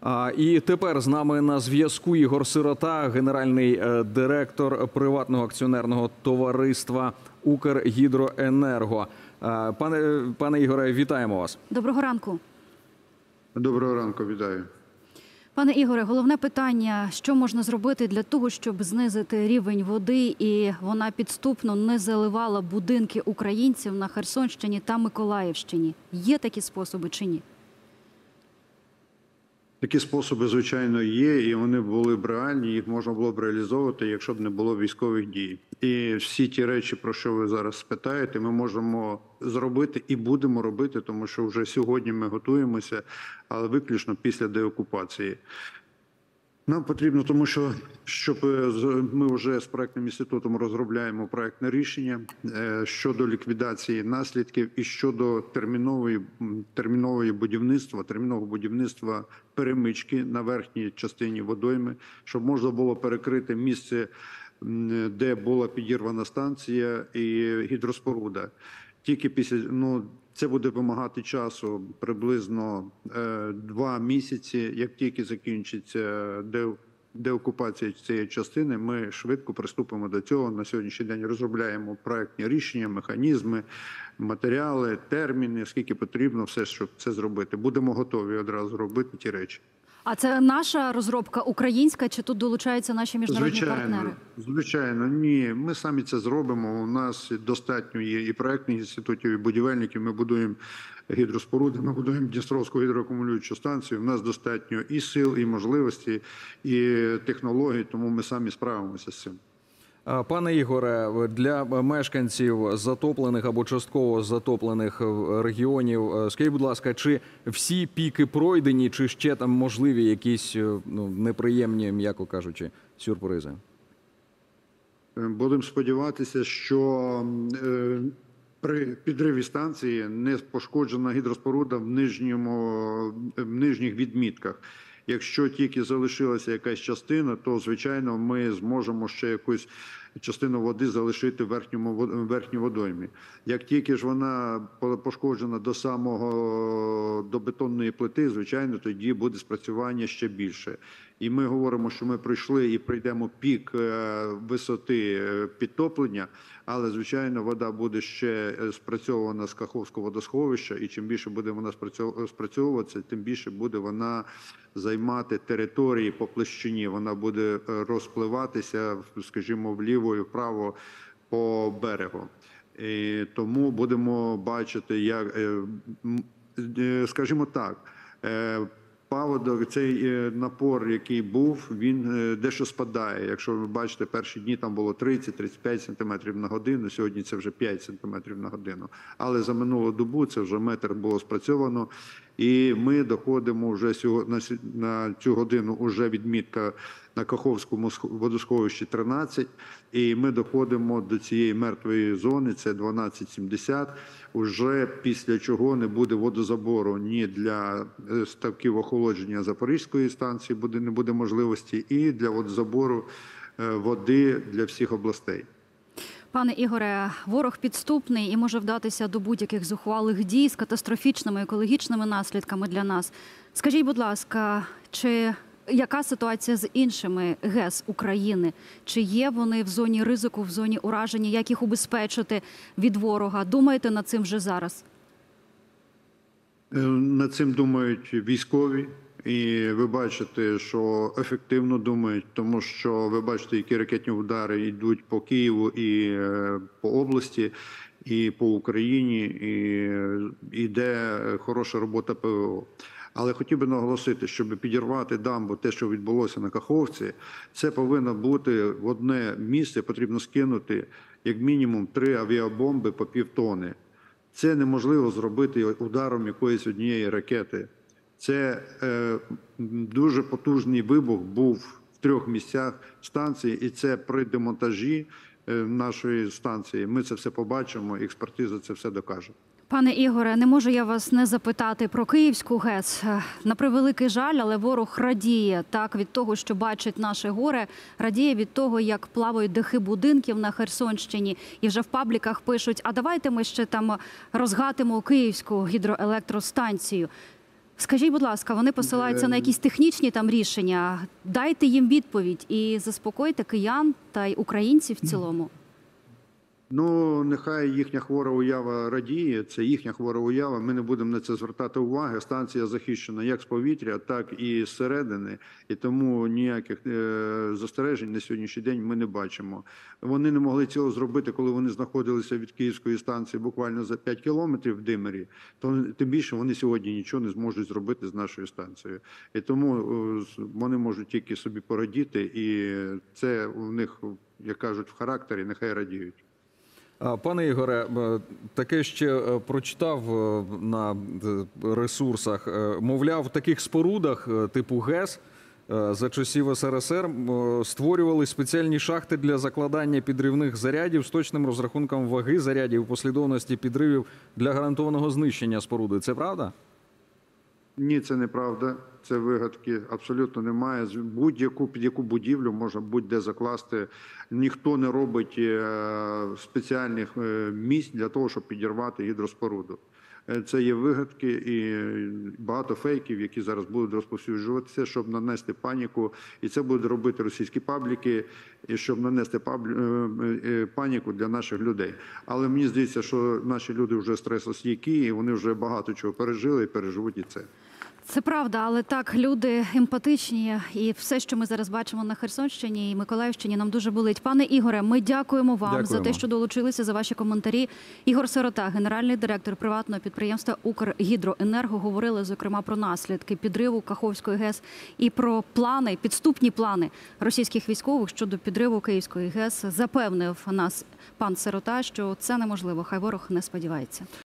І тепер з нами на зв'язку Ігор Сирота, генеральний директор приватного акціонерного товариства «Укргідроенерго». Пане Ігоре, вітаємо вас. Доброго ранку. Доброго ранку, вітаю. Пане Ігоре, головне питання, що можна зробити для того, щоб знизити рівень води і вона підступно не заливала будинки українців на Херсонщині та Миколаївщині? Є такі способи чи ні? Такі способи, звичайно, є, і вони були б реальні, їх можна було б реалізовувати, якщо б не було військових дій. І всі ті речі, про що ви зараз питаєте, ми можемо зробити і будемо робити, тому що вже сьогодні ми готуємося, але виключно після деокупації. Нам потрібно, тому що ми вже з проектним інститутом розробляємо проектне рішення щодо ліквідації наслідків і щодо термінового будівництва перемички на верхній частині водойми, щоб можна було перекрити місце, де була підірвана станція і гідроспоруда. Тільки після, це буде вимагати часу приблизно 2 місяці. Як тільки закінчиться деокупація цієї частини, ми швидко приступимо до цього. На сьогоднішній день розробляємо проектні рішення, механізми, матеріали, терміни, скільки потрібно, все, щоб це зробити. Будемо готові одразу робити ті речі. А це наша розробка українська, чи тут долучаються наші міжнародні партнери? Звичайно, ні. Ми самі це зробимо. У нас достатньо є і проектних інститутів, і будівельників. Ми будуємо гідроспоруди, ми будуємо Дністровську гідроакумулюючу станцію. У нас достатньо і сил, і можливості, і технологій, тому ми самі справимося з цим. Пане Ігоре, для мешканців затоплених або частково затоплених регіонів, скажіть, будь ласка, чи всі піки пройдені, чи ще там можливі якісь неприємні, м'яко кажучи, сюрпризи? Будемо сподіватися, що при підриві станції не пошкоджена гідроспоруда в нижніх відмітках. Якщо тільки залишилася якась частина, то, звичайно, ми зможемо ще якусь частину води залишити в верхній водоймі. Як тільки ж вона пошкоджена до бетонної плити, звичайно, тоді буде спрацювання ще більше. І ми говоримо, що ми пройшли і пройдемо пік висоти підтоплення, але, звичайно, вода буде ще спрацьована з Каховського водосховища, і чим більше буде вона спрацьовуватися, тим більше буде вона займати території по площині, вона буде розпливатися, скажімо, вліво і вправо по берегу. І тому будемо бачити, як, скажімо так, паводок, цей напор, який був, він дещо спадає. Якщо ви бачите, перші дні там було 30-35 см на годину, сьогодні це вже 5 см на годину. Але за минулу добу це вже метр було спрацьовано. І ми доходимо вже на цю годину, вже відмітка на Каховському водосховищі 13, і ми доходимо до цієї мертвої зони, це 12,70, уже після чого не буде водозабору ні для ставків охолодження Запорізької станції, не буде можливості, і для водозабору води для всіх областей. Пане Ігоре, ворог підступний і може вдатися до будь-яких зухвалих дій з катастрофічними екологічними наслідками для нас. Скажіть, будь ласка, яка ситуація з іншими ГЕС України? Чи є вони в зоні ризику, в зоні ураження? Як їх убезпечити від ворога? Думаєте над цим вже зараз? Над цим думають військові. І ви бачите, що ефективно думають, тому що ви бачите, які ракетні удари йдуть по Києву і по області, і по Україні, і йде хороша робота ПВО. Але хотів би наголосити, щоб підірвати дамбу, те, що відбулося на Каховці, це повинно бути в одне місце, потрібно скинути як мінімум 3 авіабомби по півтони. Це неможливо зробити ударом якоїсь однієї ракети. Це дуже потужний вибух був в 3 місцях станції, і це при демонтажі нашої станції. Ми це все побачимо, експертиза це все докаже. Пане Ігоре, не можу я вас не запитати про Київську ГЕС. На превеликий жаль, але ворог радіє так від того, що бачить наше горе, радіє від того, як плавають дахи будинків на Херсонщині. І вже в пабліках пишуть, а давайте ми ще там розгатимо Київську гідроелектростанцію. Скажіть, будь ласка, вони посилаються на якісь технічні там рішення. Дайте їм відповідь і заспокойте киян та й українців в цілому. Ну, нехай їхня хвора уява радіє, це їхня хвора уява, ми не будемо на це звертати уваги. Станція захищена як з повітря, так і зсередини, і тому ніяких застережень на сьогоднішній день ми не бачимо. Вони не могли цього зробити, коли вони знаходилися від Київської станції буквально за 5 кілометрів в Димирі, то тим більше вони сьогодні нічого не зможуть зробити з нашою станцією. І тому вони можуть тільки собі порадіти, і це у них, як кажуть, в характері, нехай радіють. Пане Ігоре, таке ще прочитав на ресурсах. Мовляв, в таких спорудах типу ГЕС за часів СРСР створювали спеціальні шахти для закладання підривних зарядів з точним розрахунком ваги зарядів і послідовності підривів для гарантованого знищення споруди. Це правда? Ні, це неправда. Це вигадки. Абсолютно немає. Під яку будівлю можна будь-де закласти. Ніхто не робить спеціальних місць для того, щоб підірвати гідроспоруду. Це є вигадки і багато фейків, які зараз будуть розповсюджуватися, щоб нанести паніку. І це будуть робити російські пабліки, і щоб нанести паніку для наших людей. Але мені здається, що наші люди вже стресостійкі, і вони вже багато чого пережили і переживуть і це. Це правда, але так, люди емпатичні, і все, що ми зараз бачимо на Херсонщині і Миколаївщині, нам дуже болить. Пане Ігоре, ми дякуємо вам за те, що долучилися, за ваші коментарі. Ігор Сирота, генеральний директор приватного підприємства «Укргідроенерго», говорили, зокрема, про наслідки підриву Каховської ГЕС і про плани, підступні плани російських військових щодо підриву Київської ГЕС. Запевнив нас пан Сирота, що це неможливо, хай ворог не сподівається.